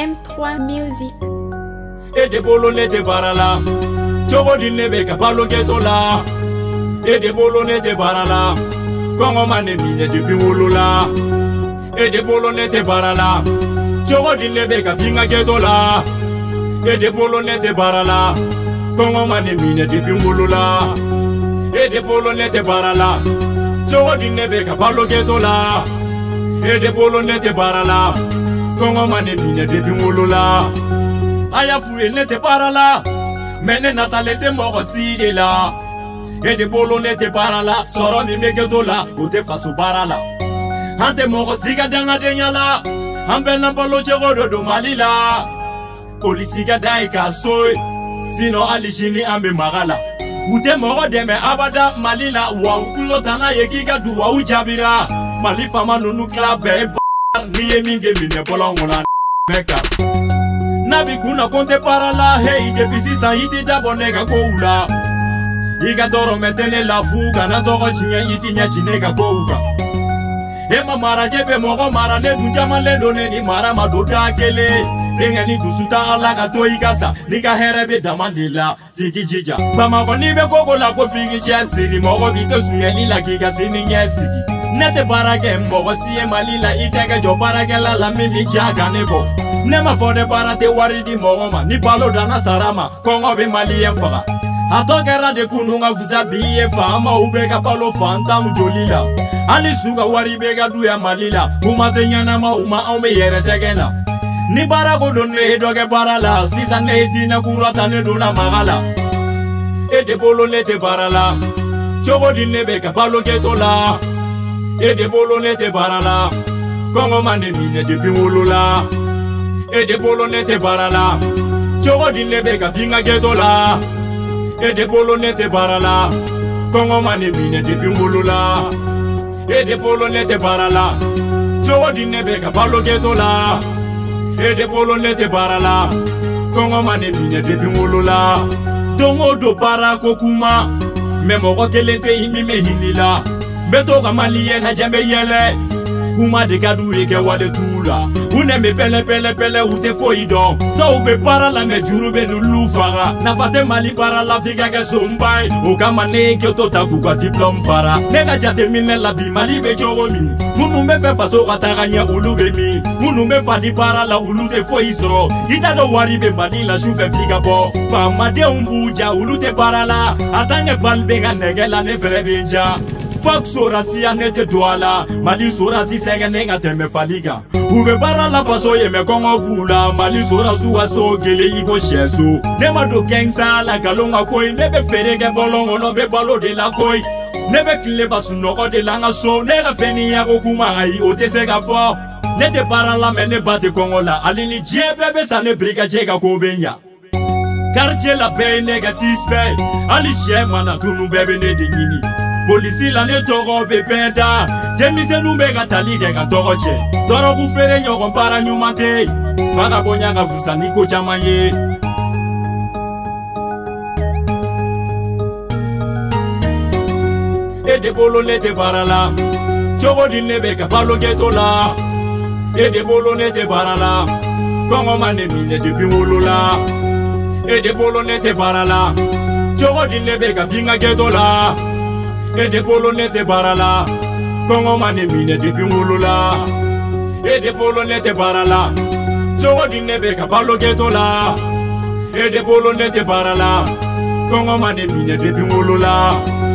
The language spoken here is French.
M3 Music. Et de bolone te barala, chogo di nebe ka palo geto la. Et de bolone te barala, kongo mane mine de biwulula. Et de bolone te barala, chogo di nebe ka finga geto la. Et de bolone te barala, kongo mane mine de biwulula. Et de bolone te barala, chogo di nebe ka palo geto la. Et de bolone te barala, kongo mane mine de biwulula. Aya fouye n'était pas là, mais ne natale te mort aussi de là. Et de bolo n'était pas là, soro ni megeto là, ou te fasu barala. Ante mort aussi gadanga de nyala, ambel bolo jero do malila. Polisi gadai kasoy, sino alishini ambe magala. Ou te mort de me abada malila, wa ukulo tana yeki gadu wa ujabira. Malifama nunu klabe, niye minge mine bolongona meka. Nabi kuna konte parala, hey, depuis sa iti dabonega koula. Iga doro metene la fuga, na doro chinye iti nya chinega kouka. Ema mara jebe mogo mara le dunjama le done ni mara madoda kele. Denga ni dusuta ala ka to igasa, liga herebe damandila, figi jija. Mama koni be gogo la ko figi chesiri, mogo bito suye ni la giga sini nyesigi. Nete barage mogo siye malila, itega jo barage la mimi jaga nebo. Nema fode barate waridi mogoma, ni palo dana sarama, kongo be malien faga. Atogera de kununga fusa biye fama, ubega palo fanta mjolila. Ali suga wari bega duya malila, umate nyana ma uma ome yere segena. Ni barago donne doge barala, sisa ne dina kurata ne dona magala. E de bolo ne te barala, chogo di nebeka palo geto la. E de bolo ne te barala, kongo mane mine de biwulula. Et de bolone te barala, chogo di nebe ka finga geto la. Et de bolone te barala, kongo mane mine de biwulula. Et de bolone te barala, chogo di nebe ka palo geto la. Et de bolone te barala, kongo mane mine de biwulula. Dongo do para kokuma, memoko kelente imi me hinila. Beto ka maliye na jambe yele. Kuma de gadu eke wade tula. Une me pele ou te foidon. Ta ube para la me juru be nulu fara. Na fate mali para la figa ke sombai. O kama ne ke to ta kwa diplôme fara. Nega jate mine la bi mali be choro mi. Munu me fe faso kataganya ulu be mi. Munu me fali para la ulu te foisro. Ita do wari be mali la shufe figa bo. Fama de umbuja ulu te para la. Atange balbe ga nege la ne fere benja. Fak sorasi anete douala, mali sorasi sengenenga teme faliga. Ube bara la faso ye me kongo bula, mali sorasu waso gele iko shesu. Nema do gengsa la galonga koi, nebe ferege bolongo no be balo de la koi. Nebe kile basu noko de langa so, nega feni ya kokuma ai ote sega fo. Nete bara la mene bate kongo la, alini jebebe sa ne briga jega kobenya. Quartier la paye nega sispe, ali shemana tunu bebe ne de yini. Polisi la ne toro be penda, demise numega talige ga toroche. Toro ku fere nyoko para nyumate, baga bonya ga fusani ko chamaye. E de bolone te barala, chogo di nebe ka palo geto la. E de bolone te barala, kongo mane mine de biwulula. E de bolone te barala, chogo di nebe ka finga geto la. Et de bolone te barala, kongo mane mine de biwulula. Et de bolone te barala, chogo di nebe ka palo geto la. Et de bolone te barala, kongo mane mine de biwulula.